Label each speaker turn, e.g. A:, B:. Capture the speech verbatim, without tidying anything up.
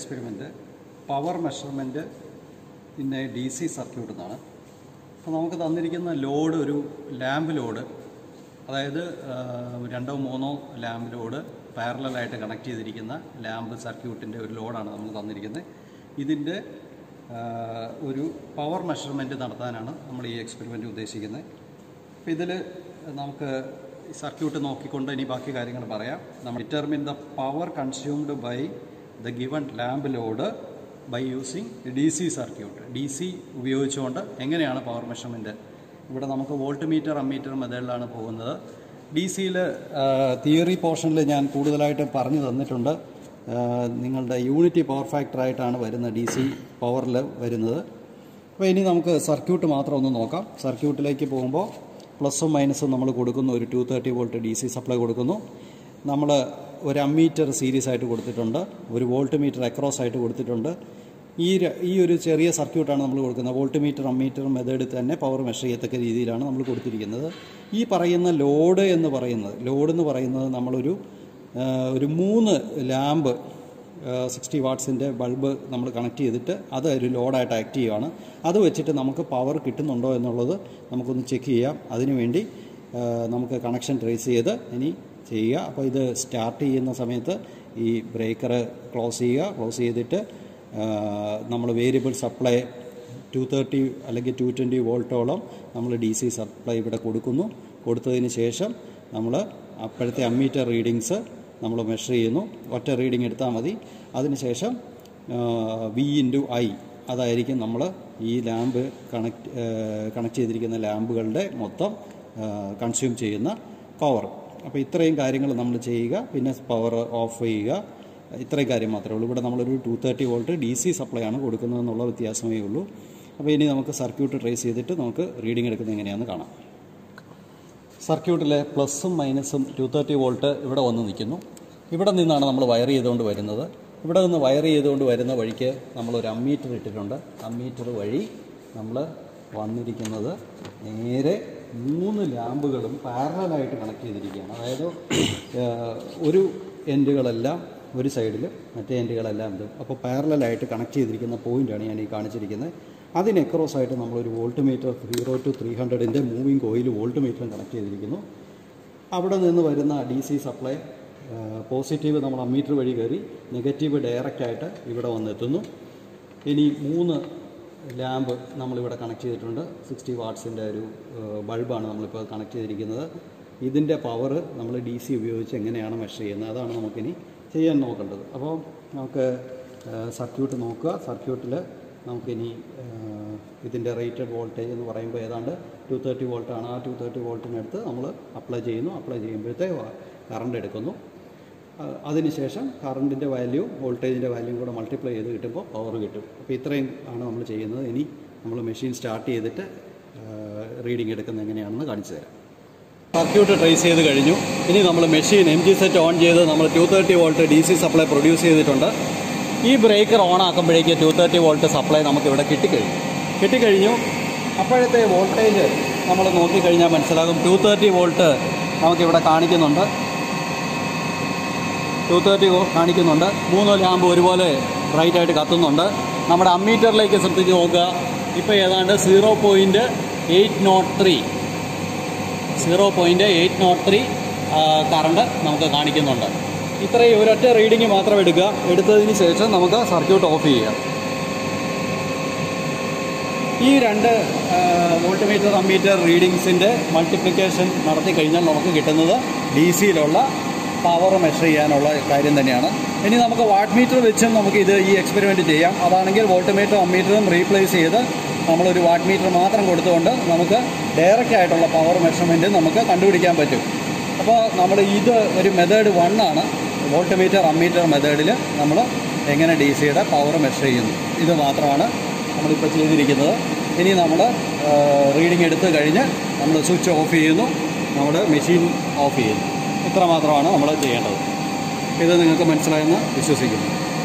A: Experiment power measurement in a D C circuit എന്നാണ്. അപ്പോൾ നമുക്ക് തന്നിരിക്കുന്ന ലോഡ് ഒരു ലാമ്പ് ലോഡ്, അതായത് രണ്ടോ മൂന്നോ ലാമ്പ് ലോഡ് പാരലലായിട്ട് കണക്ട് ചെയ്തിരിക്കുന്ന ലാമ്പ് സർക്യൂട്ടിൻ്റെ ഒരു ലോഡാണ് നമ്മൾ തന്നിരിക്കുന്നത്. ഇതിൻ്റെ ഒരു പവർ മെഷർമെൻറ്റ് നടത്താനാണ് നമ്മൾ ഈ എക്സ്പെരിമെൻറ്റ് ഉദ്ദേശിക്കുന്നത്. അപ്പോൾ ഇതിൽ നമുക്ക് സർക്യൂട്ട് നോക്കിക്കൊണ്ട് ഇനി ബാക്കി കാര്യങ്ങൾ പറയാം. നമ്മൾ determine the power consumed by the given lamp load by using D C circuit. D C ഉപയോഗിച്ചുകൊണ്ട് എങ്ങനെയാണ് പവർ മെഷർമെൻറ്റ്? ഇവിടെ നമുക്ക് വോൾട്ട് മീറ്റർ അമ്മീറ്റർ മെത്തേഡിലാണ് പോകുന്നത്. ഡി സിയിൽ തിയറി പോർഷനിൽ ഞാൻ കൂടുതലായിട്ട് പറഞ്ഞു തന്നിട്ടുണ്ട്. നിങ്ങളുടെ യൂണിറ്റി പവർ ഫാക്ടറായിട്ടാണ് വരുന്നത്, ഡി സി പവറിൽ വരുന്നത്. അപ്പോൾ ഇനി നമുക്ക് സർക്യൂട്ട് മാത്രം ഒന്ന് നോക്കാം. സർക്യൂട്ടിലേക്ക് പോകുമ്പോൾ പ്ലസും മൈനസും നമ്മൾ കൊടുക്കുന്നു. ഒരു two thirty volt D C supply കൊടുക്കുന്നു. നമ്മൾ ഒരു അമ്മീറ്റർ സീരീസ് ആയിട്ട് കൊടുത്തിട്ടുണ്ട്, ഒരു വോൾട്ട് മീറ്റർ അക്രോസ് ആയിട്ട് കൊടുത്തിട്ടുണ്ട്. ഈ ഈ ഒരു ചെറിയ സർക്യൂട്ടാണ് നമ്മൾ കൊടുക്കുന്നത്. വോൾട്ട് മീറ്റർ അമ്മീറ്റർ മെത്തേഡിൽ തന്നെ പവർ മെഷർ ചെയ്യത്തക്ക രീതിയിലാണ് നമ്മൾ കൊടുത്തിരിക്കുന്നത്. ഈ പറയുന്ന ലോഡ് എന്ന് പറയുന്നത് ലോഡ് എന്ന് പറയുന്നത് നമ്മളൊരു ഒരു മൂന്ന് ലാമ്പ് സിക്സ്റ്റി വാട്ട്സിൻ്റെ ബൾബ് നമ്മൾ കണക്ട് ചെയ്തിട്ട് അത് ഒരു ലോഡായിട്ട് ആക്ട് ചെയ്യുകയാണ്. അത് വെച്ചിട്ട് നമുക്ക് പവർ കിട്ടുന്നുണ്ടോ എന്നുള്ളത് നമുക്കൊന്ന് ചെക്ക് ചെയ്യാം. അതിനുവേണ്ടി നമുക്ക് കണക്ഷൻ ട്രേസ് ചെയ്ത് ഇനി ചെയ്യുക. അപ്പോൾ ഇത് സ്റ്റാർട്ട് ചെയ്യുന്ന സമയത്ത് ഈ ബ്രേക്കർ ക്ലോസ് ചെയ്യുക. ക്ലോസ് ചെയ്തിട്ട് നമ്മൾ വേരിയബിൾ സപ്ലൈ ടു തേർട്ടി അല്ലെങ്കിൽ ടു ട്വൻറ്റി വോൾട്ടോളം നമ്മൾ ഡി സി സപ്ലൈ ഇവിടെ കൊടുക്കുന്നു. കൊടുത്തതിന് ശേഷം നമ്മൾ അപ്പോഴത്തെ അമ്മീറ്റർ റീഡിങ്സ് നമ്മൾ മെഷർ ചെയ്യുന്നു. ഒറ്റ റീഡിങ് എടുത്താൽ മതി. അതിനുശേഷം വി ഇൻറ്റു ഐ അതായിരിക്കും നമ്മൾ ഈ ലാമ്പ് കണക്ട് കണക്ട് ചെയ്തിരിക്കുന്ന ലാമ്പുകളുടെ മൊത്തം കൺസ്യൂം ചെയ്യുന്ന പവർ. അപ്പോൾ ഇത്രയും കാര്യങ്ങൾ നമ്മൾ ചെയ്യുക. പിന്നെ പവർ ഓഫ് ചെയ്യുക. ഇത്രയും കാര്യം മാത്രമേ ഉള്ളൂ. ഇവിടെ നമ്മളൊരു two thirty volt D C supply ആണ് കൊടുക്കുന്നതെന്നുള്ള വ്യത്യാസമേ ഉള്ളൂ. അപ്പോൾ ഇനി നമുക്ക് സർക്യൂട്ട് ട്രേസ് ചെയ്തിട്ട് നമുക്ക് റീഡിംഗ് എടുക്കുന്നത് എങ്ങനെയാണെന്ന് കാണാം. സർക്യൂട്ടിലെ പ്ലസും മൈനസും ടു തേർട്ടി വോൾട്ട് ഇവിടെ വന്ന് നിൽക്കുന്നു. ഇവിടെ നിന്നാണ് നമ്മൾ വയർ ചെയ്തുകൊണ്ട് വരുന്നത്. ഇവിടെ നിന്ന് വയർ ചെയ്തുകൊണ്ട് വരുന്ന വഴിക്ക് നമ്മളൊരു അമ്മീറ്റർ ഇട്ടിട്ടുണ്ട്. അമ്മീറ്റർ വഴി നമ്മൾ വന്നിരിക്കുന്നത് നേരെ മൂന്ന് ലാമ്പുകളും പാരലലായിട്ട് കണക്ട് ചെയ്തിരിക്കുകയാണ്. അതായത് ഒരു എൻഡുകളെല്ലാം ഒരു സൈഡിൽ, മറ്റേ എൻഡുകളെല്ലാം ഇത്. അപ്പോൾ പാരലലായിട്ട് കണക്ട് ചെയ്തിരിക്കുന്ന പോയിൻ്റാണ് ഞാൻ ഈ കാണിച്ചിരിക്കുന്നത്. അതിന് എക്രോസ് ആയിട്ട് നമ്മളൊരു volt meter zero two three ഹൺഡ്രഡിൻ്റെ മൂവിങ് കോയിൽ വോൾട്ട് മീറ്ററും കണക്ട് ചെയ്തിരിക്കുന്നു. അവിടെ നിന്ന് വരുന്ന ഡി സി സപ്ലൈ പോസിറ്റീവ് നമ്മൾ അമ്മീറ്റർ വഴി കയറി, നെഗറ്റീവ് ഡയറക്റ്റായിട്ട് ഇവിടെ വന്നെത്തുന്നു. ഇനി മൂന്ന് ലാമ്പ് നമ്മളിവിടെ കണക്ട് ചെയ്തിട്ടുണ്ട്. സിക്സ്റ്റി വാട്ട്സിൻ്റെ ഒരു ബൾബാണ് നമ്മളിപ്പോൾ കണക്ട് ചെയ്തിരിക്കുന്നത്. ഇതിൻ്റെ പവർ നമ്മൾ ഡി സി ഉപയോഗിച്ച് എങ്ങനെയാണ് മെഷർ ചെയ്യുന്നത്, അതാണ് നമുക്കിനി ചെയ്യാൻ നോക്കേണ്ടത്. അപ്പോൾ നമുക്ക് സർക്യൂട്ട് നോക്കുക. സർക്യൂട്ടിൽ നമുക്കിനി ഇതിൻ്റെ റേറ്റഡ് വോൾട്ടേജ് എന്ന് പറയുമ്പോൾ ഏതാണ്ട് ടു തേർട്ടി വോൾട്ടാണ്. ആ ടു തേർട്ടി വോൾട്ടിനടുത്ത് നമ്മൾ അപ്ലൈ ചെയ്യുന്നു. അപ്ലൈ ചെയ്യുമ്പോഴത്തെ കറണ്ട് എടുക്കുന്നു. അതിനുശേഷം കറണ്ടിൻ്റെ വാല്യൂ വോൾട്ടേജിൻ്റെ വാല്യൂ കൂടെ മൾട്ടിപ്ലൈ ചെയ്ത് കിട്ടുമ്പോൾ പവർ കിട്ടും. അപ്പോൾ ഇത്രയും ആണ് നമ്മൾ ചെയ്യുന്നത്. ഇനി നമ്മൾ മെഷീൻ സ്റ്റാർട്ട് ചെയ്തിട്ട് റീഡിംഗ് എടുക്കുന്നത് എങ്ങനെയാണെന്ന് കാണിച്ചു തരാം. സർക്യൂട്ട് ട്രേസ് ചെയ്ത് കഴിഞ്ഞു. ഇനി നമ്മൾ machine M G set on ചെയ്ത് നമ്മൾ two thirty volt D C supply produce ചെയ്തിട്ടുണ്ട്. ഈ ബ്രേക്കർ ഓൺ ആക്കുമ്പോഴേക്ക് ടു തേർട്ടി വോൾട്ട് സപ്ലൈ നമുക്കിവിടെ കിട്ടിക്കഴിഞ്ഞു കിട്ടിക്കഴിഞ്ഞു അപ്പോഴത്തെ വോൾട്ടേജ് നമ്മൾ നോക്കിക്കഴിഞ്ഞാൽ മനസ്സിലാകും. ടു തേർട്ടി വോൾട്ട് നമുക്കിവിടെ കാണിക്കുന്നുണ്ട്. ടു തേർട്ടി കാണിക്കുന്നുണ്ട്. മൂന്ന് ലാമ്പ് ഒരുപോലെ ബ്രൈറ്റായിട്ട് കത്തുന്നുണ്ട്. നമ്മുടെ അമ്മീറ്ററിലേക്ക് ശ്രദ്ധിച്ച് നോക്കുക. ഇപ്പോൾ ഏതാണ്ട് zero point eight nought three zero point eight nought three current നമുക്ക് കാണിക്കുന്നുണ്ട്. ഇത്രയും ഒരൊറ്റ റീഡിങ് മാത്രം എടുക്കുക. എടുത്തതിന് ശേഷം നമുക്ക് സർക്യൂട്ട് ഓഫ് ചെയ്യാം. ഈ രണ്ട് വോൾട്ട് മീറ്റർ അമ്മീറ്റർ റീഡിങ്സിൻ്റെ മൾട്ടിപ്ലിക്കേഷൻ നടത്തി കഴിഞ്ഞാൽ നമുക്ക് കിട്ടുന്നത് ഡി സിയിലുള്ള പവർ മെഷർ ചെയ്യാനുള്ള കാര്യം തന്നെയാണ്. ഇനി നമുക്ക് വാട്ട് മീറ്റർ വെച്ചും നമുക്ക് ഇത് ഈ എക്സ്പെരിമെൻറ്റ് ചെയ്യാം. അതാണെങ്കിൽ വോൾട്ട് മീറ്ററും അമ്മീറ്ററും റീപ്ലേസ് ചെയ്ത് നമ്മളൊരു വാട്ട് മീറ്റർ മാത്രം കൊടുത്തുകൊണ്ട് നമുക്ക് ഡയറക്റ്റ് ആയിട്ടുള്ള പവർ മെഷർമെൻറ്റ് നമുക്ക് കണ്ടുപിടിക്കാൻ പറ്റും. അപ്പോൾ നമ്മൾ ഇത് ഒരു മെത്തേഡ് വൺ ആണ്. വോൾട്ട് മീറ്റർ അമ്മീറ്റർ മെത്തേഡിൽ നമ്മൾ എങ്ങനെ ഡി സിയുടെ പവർ മെഷർ ചെയ്യുന്നു, ഇത് മാത്രമാണ് നമ്മളിപ്പോൾ ചെയ്തിരിക്കുന്നത്. ഇനി നമ്മൾ റീഡിംഗ് എടുത്ത് കഴിഞ്ഞ് നമ്മൾ സ്വിച്ച് ഓഫ് ചെയ്യുന്നു, നമ്മുടെ മെഷീൻ ഓഫ് ചെയ്യുന്നു. ഇത്ര മാത്രമാണ് നമ്മൾ ചെയ്യേണ്ടത്. ഇത് നിങ്ങൾക്ക് മനസ്സിലായെന്ന് വിശ്വസിക്കുന്നു.